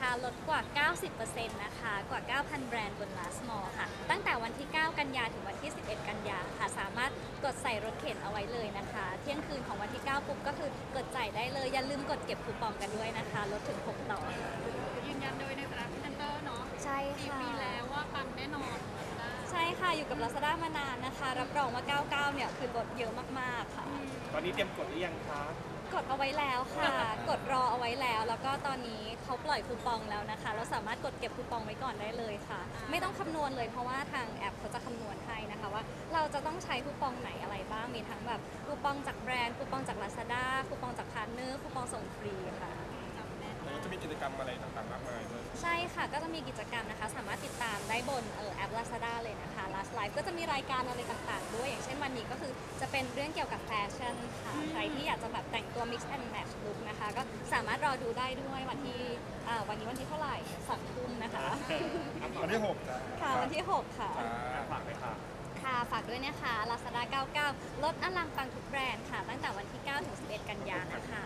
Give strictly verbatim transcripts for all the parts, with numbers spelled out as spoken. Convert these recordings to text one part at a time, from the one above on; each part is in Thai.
าลดกว่า เก้าสิบเปอร์เซ็นต์ นะคะกว่า เก้าพัน แบรนด์บน Last Mall ค่ะตั้งแต่วันที่ เก้า กันยาถึงวันที่ สิบเอ็ด กันยาค่ะสามารถกดใส่รถเข็นเอาไว้เลยนะคะเที่ยงคืนของวันที่ เก้า ปุ๊บก็คือกดจ่ายได้เลยอย่าลืมกดเก็บคูปองกันด้วยนะคะลดถึงหกต่อยืนยันโดยในฐานะพรีเซนเตอร์เนาะใช่ค่ะปีแล้วว่าปังแน่นอนใช่ค่ะอยู่กับ Lazada มานานนะคะรับรองว่าเก้าสิบเก้าเนี่ยคือลดเยอะมากๆค่ะตอนนี้เตรียมกดหรือยังคะกดเอาไว้แล้วค่ะกดรอเอาไว้แล้วแล้วก็ตอนนี้เขาปล่อยคูปองแล้วนะคะเราสามารถกดเก็บคูปองไว้ก่อนได้เลยค่ะไม่ต้องคำนวณเลยเพราะว่าทางแอปเขาจะคำนวณให้นะคะว่าเราจะต้องใช้คูปองไหนอะไรบ้างมีทั้งแบบคูปองจากแบรนด์คูปองจาก Lazada คูปองจากพาร์ทเนอร์คูปองส่งฟรีค่ะแล้วจะมีกิจกรรมอะไรต่างๆมากมายเลยใช่ค่ะก็จะมีกิจกรรมนะคะสามารถติดตามได้บนเอ่อแอป Lazada เลยนะคะ Last Life ก็จะมีรายการอะไรต่างๆด้วยอย่างเช่นวันนี้ก็คือจะเป็นเรื่องเกี่ยวกับแฟชั่นค่ะใครที่อยากจะแบบแต่งตัว mix and match look นะคะก็สามารถรอดูได้ด้วยวันที่วันนี้วันที่เท่าไหร่สองทุ่มนะคะวันที่หกค่ะวันที่หกค่ะฝากเลยค่ะค่ะฝากด้วยนะคะ Lazada เก้าสิบเก้าลดอลังปังทุกแบรนด์ค่ะตั้งแต่วันที่ เก้า ถึง สิบเอ็ด กันยายนนะคะ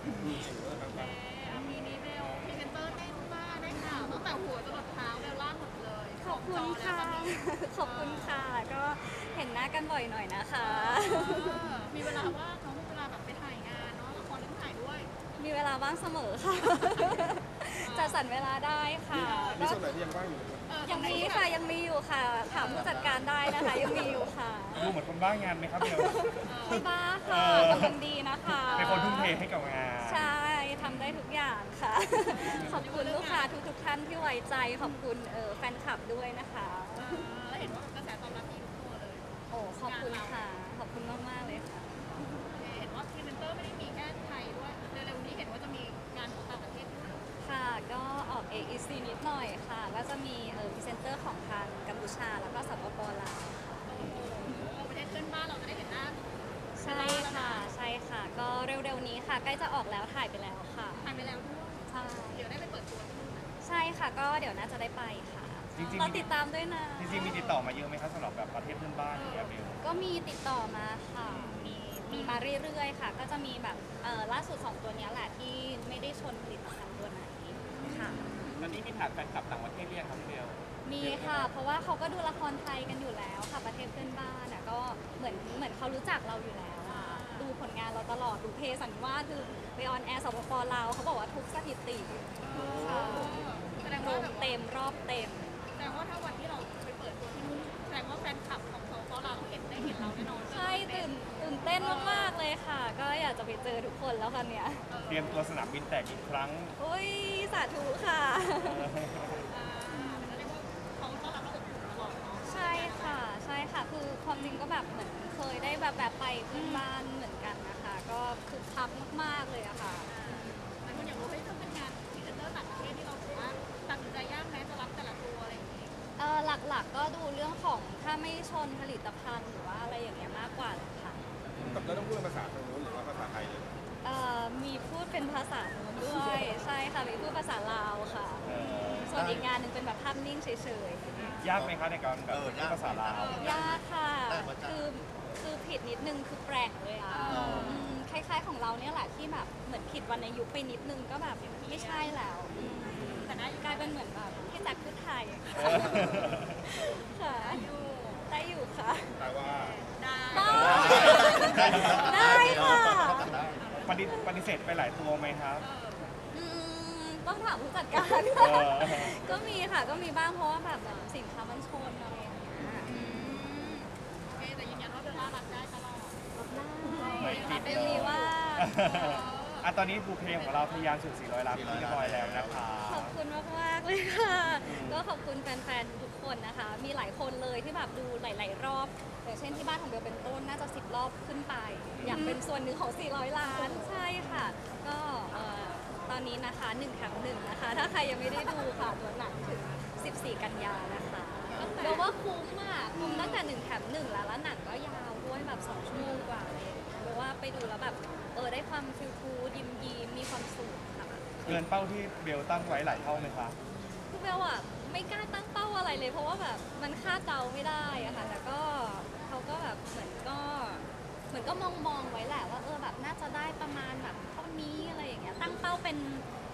มีนี้เบลพรีเซนเตอร์แน่นมากได้ข่าวตั้งแต่หัวจรดเท้าเบลล่าหมดเลยขอบคุณค่ะขอบคุณค่ะก็เห็นหน้ากันบ่อยหน่อยนะคะมีเวลาว่างเขามีเวลาแบบไปถ่ายงานเนาะละครเรื่องถ่ายด้วยมีเวลาว่างเสมอค่ะจะสั่นเวลาได้ค่ะมีส่วนไหนที่ยังว่างอยู่ยังมีค่ะยังมีอยู่ค่ะถามผู้จัดการได้นะคะยังมีอยู่ค่ะดูเหมือนคนบ้างานไหมครับเบลไม่บ้าค่ะกำลังดีนะคะเป็นคนทุ่มเทให้กับงานใช่ทำได้ทุกอย่างค่ะขอบคุณลูกค้าทุกๆท่านที่ไว้ใจขอบคุณแฟนคลับด้วยนะคะแล้วเห็นว่ากระแสตอบรับดีทุกตัวเลยโอ้ขอบคุณค่ะขอบคุณมากๆเลยค่ะเห็นว่าพรีเซนเตอร์ไม่ได้มีแค่ไทยด้วยเร็วๆนี้เห็นว่าจะมีงานของต่างประเทศด้วยค่ะก็ออก เอ อี ซี นิดหน่อยค่ะก็จะมีเออพรีเซนเตอร์ของทางกัมพูชาแล้วก็สปป.ลาวประเทศเพื่อนบ้านเราจะได้เห็นหน้าใช่ค่ะใช่ค่ะก็เร็วๆนี้ค่ะใกล้จะออกแล้วถ่ายไปแล้วค่ะถ่ายไปแล้วด้วยใช่เดี๋ยวได้ไปเปิดตัวใช่ค่ะก็เดี๋ยวน่าจะได้ไปค่ะจริงๆติดตามด้วยนะจริงๆมีติดต่อมาเยอะไหมคะสำหรับแบบประเทศเพื่อนบ้านอย่างเงี้ยเบลก็มีติดต่อมาค่ะมีมีมาเรื่อยๆค่ะก็จะมีแบบเออล่าสุดสองตัวนี้แหละที่ไม่ได้ชนผลิตภัณฑ์ตัวไหนค่ะตอนนี้มีฐานแฟนคลับต่างประเทศเรียกครับเบลมีค่ะเพราะว่าเขาก็ดูละครไทยกันอยู่แล้วค่ะประเทศเพื่อนบ้านอ่ะก็เหมือนเหมือนเขารู้จักเราอยู่แล้วดูผลงานเราตลอดดูเพสันว่าคือไปออนแอร์สปป.ลาวเขาบอกว่าทุกสถิติค่ะแสดงว่าเต็มรอบเต็มแสดงว่าถ้าวันที่เราไปเปิดตัวที่นู่นแสดงว่าแฟนคลับของเขาเราเห็นได้เห็นเราแน่นอนใช่ตื่นตื่นเต้นมากๆเลยค่ะก็อยากจะไปเจอทุกคนแล้วค่ะเนี่ยเตรียมตัวสนามบินแตกอีกครั้งโอ้ยสาธุค่ะใช่ค่ะใช่ค่ะคือความจริงก็แบบเหมือนเคยได้แบบแบบไปเพื่อนบ้านเหมือนกันนะคะก็คือคักมากๆเลยอะค่ะแต่คุณอยากรู้ว่าต้องเป็นงานพรีเซนเตอร์ต่างประเทศที่เราถือว่าตัดสินใจยากแม้จะรับแต่ละตัวอะไรอย่างนี้เออหลักๆก็ดูเรื่องของถ้าไม่ชนผลิตภัณฑ์หรือว่าอะไรอย่างเงี้ยมากกว่าค่ะกับเราต้องพูดภาษาทางโน้นหรือว่าภาษาไทยเลยเอ่อมีพูดเป็นภาษาโน้นด้วยใช่ค่ะมีพูดภาษาลาวค่ะส่วนอีกงานหนึ่งเป็นแบบภาพนิ่งเฉยๆยากไหมคะในการแบบพูดภาษาลาวยากค่ะคือคือผิดนิดนึงคือแปลกเลยอ่ะคล้ายๆของเราเนี่ยแหละที่แบบเหมือนผิดวันในยุคไปนิดนึงก็แบบไม่ใช่แล้วแต่ได้กลายเป็นเหมือนแบบพี่แจ็คพูดไทยค่ะได้อยู่ค่ะแต่ว่าได้ค่ะปฏิปฏิเสธไปหลายตัวไหมครับต้องถามผู้จัดการก็มีค่ะก็มีบ้างเพราะว่าแบบสินค้ามันชนอะไรอย่างเงี้ยโอเคแต่ยืนยันว่าเบลล่ารับได้ตลอดไม่ติดเลยว่าอ่ะตอนนี้บูเพลงของเราทะยานสู่สี่ร้อยล้านเรียบร้อยแล้วนะคะขอบคุณมากๆเลยค่ะก็ขอบคุณแฟนๆทุกคนนะคะมีหลายคนเลยที่แบบดูหลายๆรอบอย่างเช่นที่บ้านของเบลเป็นต้นน่าจะสิบรอบขึ้นไปอยากเป็นส่วนหนึ่งของสี่ร้อยล้านใช่ค่ะก็ตอนนี้นะคะหนึ่งแถมหนึ่งนะคะถ้าใครยังไม่ได้ดูค่ะตัวหนังถึงสิบสี่กันยานะคะเบลว่าคุ้มมากคุ้มตั้งแต่หนึ่งแถมหนึ่งแล้วแล้วหนังก็ยาวด้วยแบบสองชั่วโมงกว่าเลยเบลว่าไปดูแล้วแบบเออได้ความฟิลฟูยิ้มยิ้มมีความสุขค่ะเกินเป้าที่เบลตั้งไว้หลายเท่าไหมคะคือเบลอะไม่กล้าตั้งเป้าอะไรเลยเพราะว่าแบบมันคาดเดาไม่ได้อะค่ะแต่ก็เขาก็แบบเหมือนก็เหมือนก็มองมองไว้แหละว่าเออแบบน่าจะได้ประมาณแบบเท่านี้อะไรอย่างเงี้ยตั้งเป้าเป็นเป็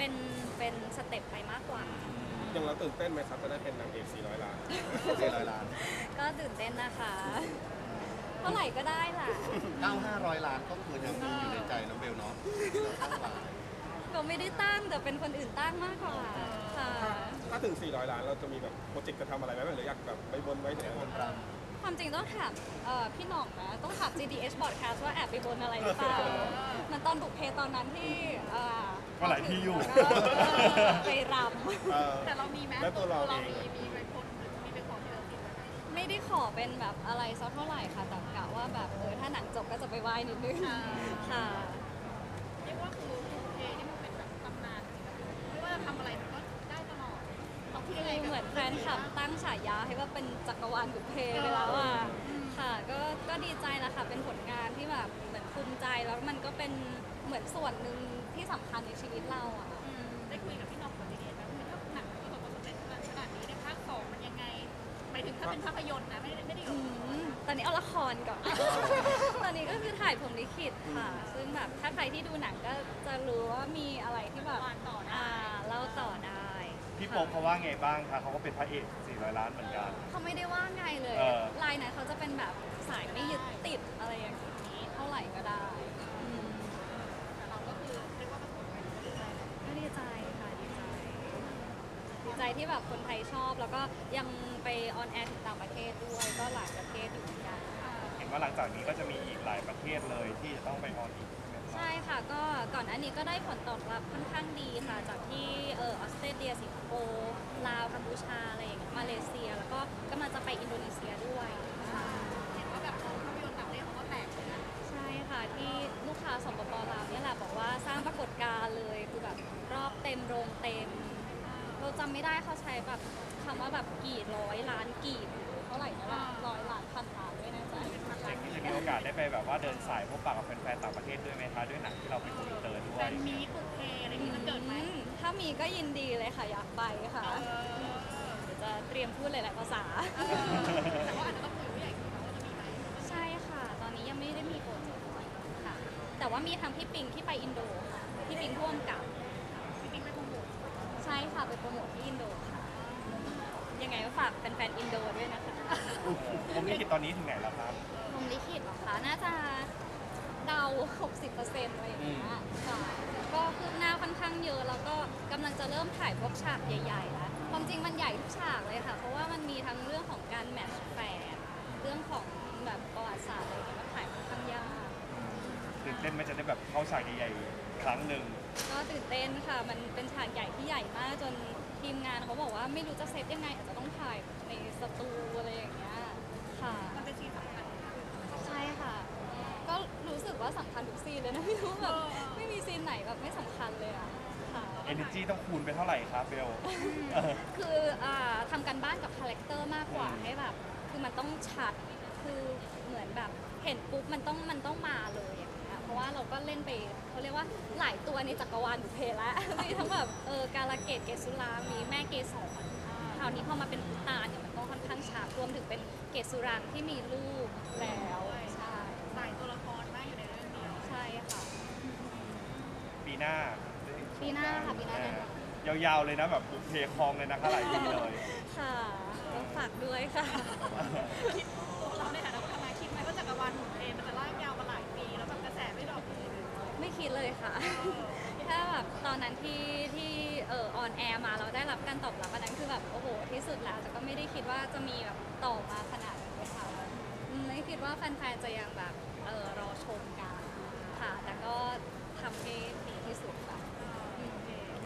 เป็นเป็นสเต็ปไปมากกว่าอย่างเราตื่นเต้นไหมครับจะได้เป็นนางเอกสี่ร้อยล้านสี่ร้อยล้านก็ตื่นเต้นนะคะ เท่าไหร่ก็ได้ล่ะเก้าห้าร้อยล้านก็คือยังมีอยู่ในใจน้องเบลเนาะตั้งไว้ก็ไม่ได้ตั้งแต่เป็นคนอื่นตั้งมากกว่าค่ะถ้าถึงสี่ร้อยล้านเราจะมีแบบโปรเจกต์จะทำอะไรไหมหรืออยากแบบไปบนไว้ไหนคนรังความจริงต้องถามเอ่อพี่หน่องนะ ต้องถาม จี ดี เอช Broadcast ว่าแอบไปบนอะไรหรือเปล่าเหมันตอนบุกเพตอนนั้นที่เอ่อก็หลายที่อยู่ก็ไปรเออแต่เรามีไหมแล้วตัวเราเองมีมีไปพดมีไปขอที่เราติดไว้ไหมำไม่ได้ขอเป็นแบบอะไรสักเท่าไหร่ค่ะแต่กะว่าแบบเออถ้าหนังจบก็จะไปไหว้นิดนึงค่ะเรียกว่าคือโอเคนี่มันเป็นแบบตำนานจริงๆไม่ว่าจะทำอะไรมันก็ได้ตลอดเราคิดยังไงคือเหมือนแฟนคลับตั้งฉายาให้ว่าเป็นจักรวาลบุพเพไปแล้วอ่ะค่ะก็ก็ดีใจแหละค่ะเป็นผลงานที่แบบเหมือนภูมิใจแล้วมันก็เป็นเหมือนส่วนหนึ่งที่สำคัญในชีวิตเราอ่ะอืมได้คุยกับพี่น้องคนดีๆนะคือถ้าหนังประสบความสำเร็จขนาดนี้ในภาคสองมันยังไงหมายถึงถ้าเป็นภาพยนตร์นะไม่ได้ไม่ได้อยู่อืมตอนนี้เอาละครก่อน ตอนนี้ก็คือถ่ายพรหมลิขิตค่ะ ซึ่งแบบถ้าใครที่ดูหนังก็จะรู้ว่ามีอะไรที่แบบวานต่อได้อ่าเล่าต่อได้พี่โป๊ปเขาว่าไงบ้างคะเขาก็เป็นพระเอกสี่ร้อยล้านเหมือนกันเขาไม่ได้ว่าไงเลยเออลายนั้นเขาจะเป็นแบบสายไม่ยึดติดอะไรอย่างนี้เท่าไหร่ก็ได้อืมแต่เราก็คือเรียกว่าประสบความสำเร็จได้เลยก็ดีใจค่ะดีใจดีใจที่แบบคนไทยชอบ แล้วก็ยังไปออนแอร์ถึงต่างประเทศด้วยก็หลายประเทศอยู่เหมือนกันเห็นว่าหลังจากนี้ก็จะมีอีกหลายประเทศเลยที่จะต้องไปออนอีกใช่ไหมครับใช่ค่ะก็ก่อนอันนี้ก็ได้ผลตอบรับค่อนข้างดีค่ะ จากที่เออออสเตรเลียสิงคโปร์ลาวกัมพูชาอะไรอย่างเงี้ยมาเลเซีย แล้วก็กำลังจะไปอินโดนีเซียด้วยค่ะเห็นว่าแบบภาพยนตร์ต่างประเทศเขาก็แตกเลยนะใช่ค่ะที่ลูกค้าสปปลาวเนี่ยแหละบอกว่าสร้างปรากฏการณ์เลยคือแบบรอบเต็มโรงเต็ม เราจำไม่ได้เขาใช้แบบคำว่าแบบกี่ร้อยล้านกีบหรือเท่าไหร่นะล่ะร้อยล้านพันล้านด้วยนะจ๊ะอย่างนี้จะมีโอกาสได้ไปแบบว่าเดินสายพบปะกับแฟนๆต่างประเทศด้วยไหมคะด้วยหนังที่เราเป็นคอมพิวเตอร์ด้วแฟยนมีบุกเพอะไรอย่างนี้มันเกิดไหมอืมถ้ามีก็ยินดีเลยค่ะอยากไปค่ะเออเดี๋ยวจะเตรียมพูดหลายๆภาษาแต่ว่าอาจจะต้องคุยผู้ใหญ่คุยนะว่าจะมีไหมใช่ค่ะ ตอนนี้ยังไม่ได้มีโปรเจกต์ค่ะ แต่ว่ามีทางพี่ปิงที่ไปอินโดค่ะ พี่ปิงพ่วงกับจริงๆไม่คงบุกใช่ค่ะไปโปรโมทที่อินโดค่ะ ยังไงก็ฝากแฟนๆอินโดด้วยนะคะผมลิขิตตอนนี้ถึงไหนแล้วครับลมลิขิตเหรอคะ น่าจะเดา หกสิบเปอร์เซ็นต์ อะไรอย่างเงี้ยค่ะก็คืบหน้าค่อนข้างเยอะ แล้วก็กำลังจะเริ่มถ่ายพวกฉากใหญ่ๆแล้ว ความจริงมันใหญ่ทุกฉากเลยค่ะ เพราะว่ามันมีทั้งเรื่องของการแมทช์แฟนเรื่องของแบบประวัติศาสตร์อะไรอย่างเงี้ยมันถ่ายค่อนข้างยากตื่นเต้นไหมันจะได้แบบเข้าฉากใหญ่ๆครั้งหนึ่งก็ตื่นเต้นค่ะ มันเป็นฉากใหญ่ที่ใหญ่มาก จนทีมงานเขาบอกว่าไม่รู้จะเซฟยังไงอาจจะต้องถ่ายในสตูอะไรอย่างเงี้ยค่ะมันเป็นซีนสำคัญใช่ค่ะ ก็รู้สึกว่าสำคัญทุกซีนเลยนะ ไม่รู้แบบไม่มีซีนไหนแบบไม่สำคัญเลยอะค่ะ energy ต้องคูณไปเท่าไหร่ครับเบลเออคืออ่าทำกันบ้านกับคาแรคเตอร์มากกว่าอืมให้แบบ คือมันต้องชัด คือเหมือนแบบเห็นปุ๊บมันต้องมันต้องมาเลยอย่างเงี้ยเพราะว่าเราก็เล่นไปเขาเรียกว่าหลายตัวในจักรวาลบุพเพแล้ว มีทั้งแบบเออกาลเกตเกสุรามีแม่เกสรคราวนี้พอมาเป็นพุตานเนี่ยมันต้องค่อนข้างชัดรวมถึงเป็นเกสุรังที่มีลูกแล้วใช่หลายตัวละครมากอยู่ในเรื่องเดียวใช่ค่ะปีหน้าปีหน้าค่ะปีหน้าแน่นอนเออยาวๆเลยนะแบบบุกเพคลองเลยนะคะหลายปีเลยค่ะต้องฝากด้วยค่ะเราในฐานะคนทำงานคิดไหมว่าจักรวาลบุกเพมันจะลากยาวมาหลายปีแล้วแบบกระแสไม่ดรอปเลยไม่คิดเลยค่ะ ถ้าแบบตอนนั้นที่ที่เออออนแอร์มาเราได้รับการตอบรับอันนั้นคือแบบโอ้โหที่สุดแล้วแต่ก็ไม่ได้คิดว่าจะมีแบบต่อมาขนาดนี้ค่ะอืมไม่คิดว่าแฟนๆจะยังแบบเออรอชมกันค่ะ แต่ก็ทำให้ดีที่สุดค่ะอืม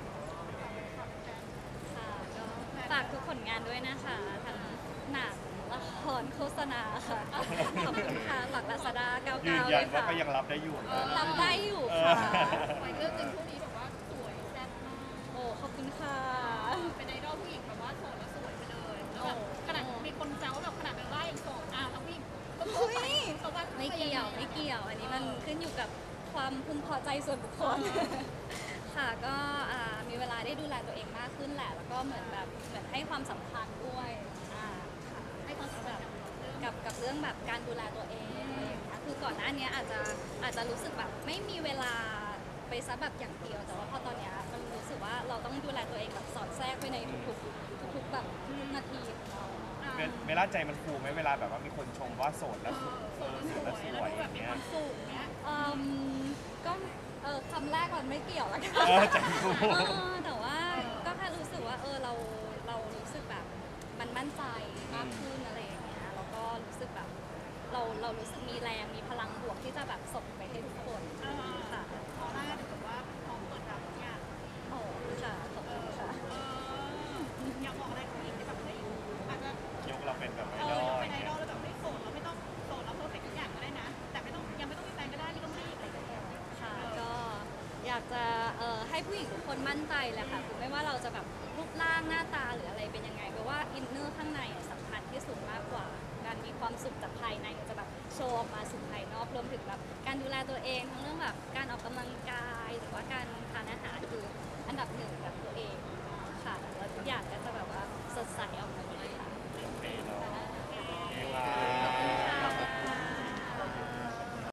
ค่ะก็ฝากทุกผลงานด้วยนะคะทั้งหนังละครโฆษณาค่ะขอบคุณค่ะฝากลาซาด้าเก้ายืนเก้ายัเลนยว่าค่ะก็ยังรับได้อยู่นะรับได้อยู่เอค่ะอไปเรื่องหนึ่งช่วงนี้แบบว่าสวยแซ่บมากโอ้ขอบคุณค่ะเป็นไอดอลผู้หญิงแบบว่าโสดแล้วสวยไปเลยแล้วแบบขนาดมีคนเจ้าแบบขนาดเบลล่ายังโสดอ้าวทั้งผู้หญิงก็โสดไปเขาว่าไม่เกี่ยวไม่เกี่ยว อันนี้มันขึ้นอยู่กับความพึงพอใจส่วนบุคคล ค่ะก็อ่ามีเวลาได้ดูแลตัวเองมากขึ้นแหละ แล้วก็เหมือนแบบเหมือนให้ความสำคัญด้วยอ่าค่ะให้ความสำคัญกับเรื่องกับกับเรื่องแบบการดูแลตัวเองอะไรอย่างเงี้ยคือก่อนหน้านี้อาจจะอาจจะรู้สึกแบบไม่มีเวลาไปซะแบบอย่างเดียว แต่ว่าพอตอนเนี้ยมันรู้สึกกว่าเราต้องดูแลตัวเองแบบสอดแทรกไปในทุกๆทุกๆแบบทุกนาทีของเราเวเวลาใจมันฟูไหมเวลาแบบว่ามีคนชมว่าโสดแล้วสวยเออโสดแล้วสแล้ววยดูอแบบย่างมีเงี้คยวามสุขเนี้ยเอิ่มก็เออคำแรกมันไม่เกี่ยวแล้วกันเออใจฟูเออแต่ว่าก็แค่รู้สึกว่าเออเราเรารู้สึกแบบมันมั่นใจมากขึ้นอะไรอย่างเงี้ยแล้วก็รู้สึกแบบเราเรารู้สึกมีแรงมีพลังบวกที่จะแบบส่งไปให้ทุกคนค่ะออร่าดูแบบว่าพร้อมเปิดรับทุกอย่างโอ้ค่ะขอบคุณค่ะเอออยากบอกอะไรผู้หญิงที่แบบเฮ้ยอาจจะยกเราเป็นแบบไอเอดออลเป็อน ย่างไอเงี้ยดอลแล้วแบบไม่โสดเราไม่ต้องโสดเราเพอร์เฟกต์ทุกอย่างก็ได้นะ แต่ไม่ต้องยังไม่ต้องมีแฟนก็ได้ไม่ต้องรีบอะไรอย่างเงี้ยค่ะก็อยากจะเอ่อให้ผู้หญิงทุกคนมั่นใจแหละค่ะคือไม่ว่าเราจะแบบรูปร่างหน้าตาหรืออะไรเป็นยังไงเพราะว่าอินเนอร์ข้างในอะสำคัญที่สุดมากกว่า การมีความสุขจากภายในจะแบบโชว์ออกมาสู่ภายนอกรวมถึงแบบการดูแลตัวเองทั้งเรื่องแบบการออกกำลังกายหรือว่าการทานอาหารคืออันดับหนึ่ง